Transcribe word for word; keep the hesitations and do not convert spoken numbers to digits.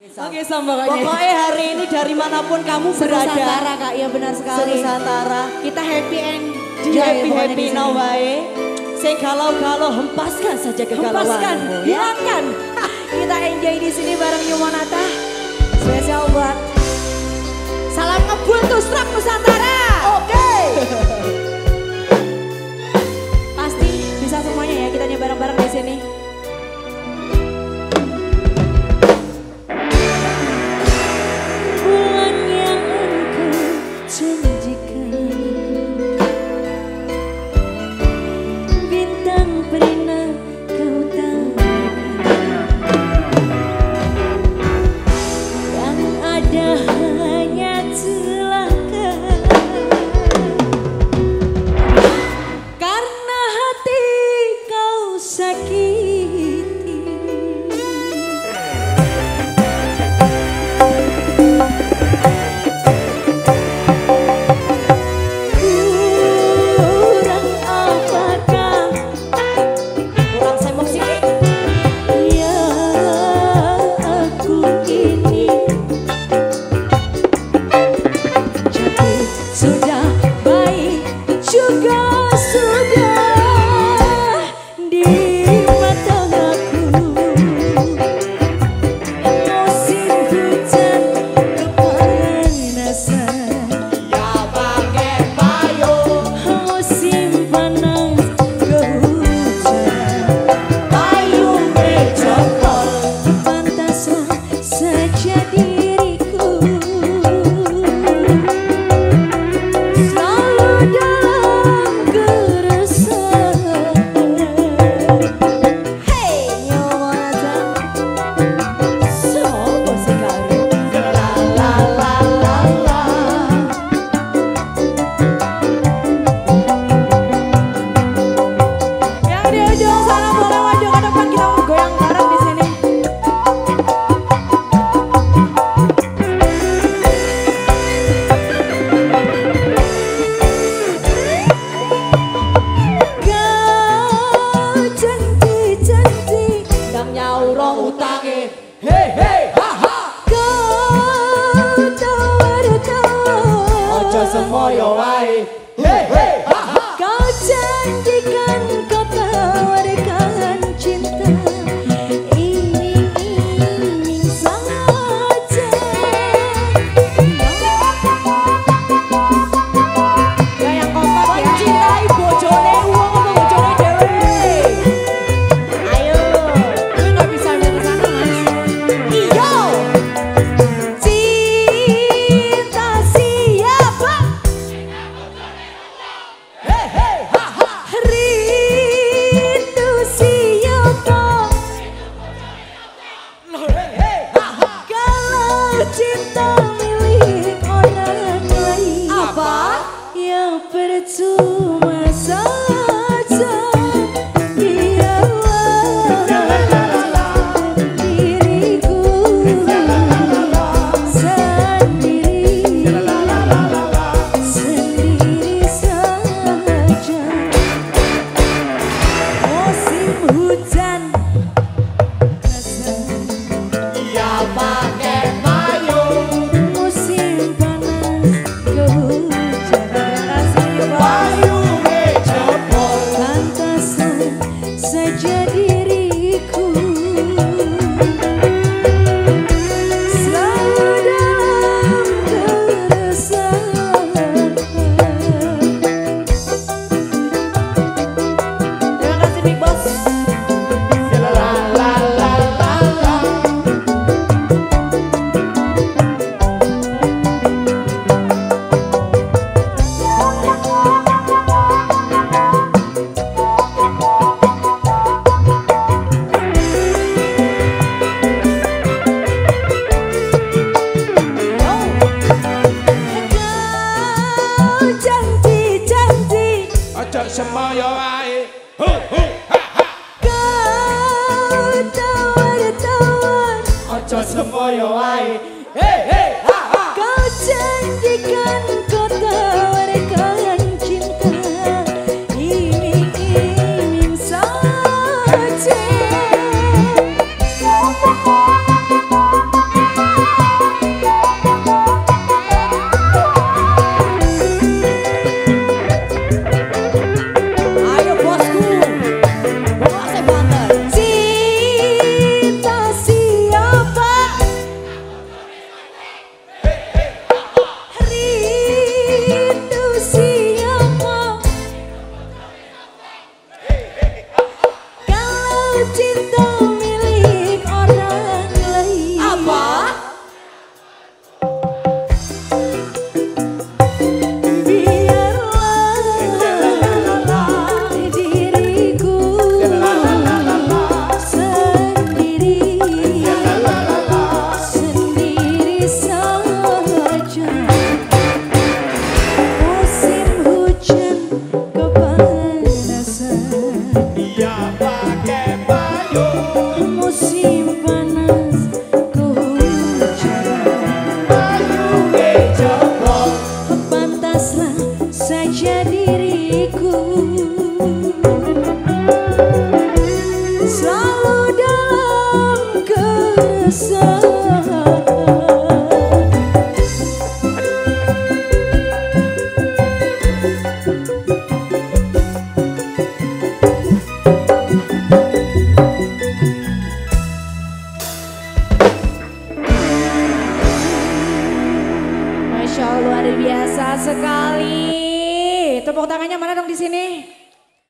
Oke, sama pokoknya. Pokoknya hari ini dari manapun kamu berada. Senusantara Kak, ya benar sekali. Senusantara. Kita happy end. Di happy happy now wae. Sing galau-galau hempaskan saja kegalauanmu. Hempaskan, hilangkan. Kita enjoy di sini bareng New Monata. Spesial buat salam ngebul tuh strap Nusantara. Oke. Pasti bisa semuanya ya, kita nyanyi bareng-bareng di sini. Bulan yang engkau janjikan, bintang pernah kau tampilkan, yang ada hanya celaka. Karena hati kau sakiti. Kurang apakah, Kurang sembok sikit. ya aku ini jadi sudah baik juga sudah di mata aku. Musim hujan kepanasan, Ya pakai payung. musim panas kehujanan. Payung berjokol. Pantaslah saja diriku selalu dalam keresahan. Hey, New Monata, sopo sih karo? La la la la la. Yang di ujung sana boleh maju ke depan, kita mau goyang bareng di sini. Kau janji-janji Yang nyauro utange. Hey hey ha ha. kau tawar-tawar. Ojo semoyo wae. Hey hey ha ha. Kau janjikan kau tawarkan cinta, iming-iming saja. Ya yang kompak ya. Mencintai bojone wong apa bojone dhewe. Ayo, lu nggak bisa dari sana mas. Iyo. Cinta siapa? Hey hey ha ha. Rindu siapa? Hey hey ha ha. Kalau cinta milik orang lain, Apa? ya percuma saja. Biarlah diriku sendiri, sendiri saja. Musim hujan Ya pakai payung. musim panas kehujanan. Payung berjokol. Pantaslah saja diriku selalu dalam keresahan. Terima kasih Big Boss. La la la la la. Kau janji-janji, Ojo semoyo wae. Hu hu ha ha. kau tawar-tawar. Ojo semoyo wae. Hey hey ha ha. Kau janjikan kau tawarkan cinta, iming-iming saja. Masya Allah luar biasa sekali. Tepuk tangannya mana dong di sini?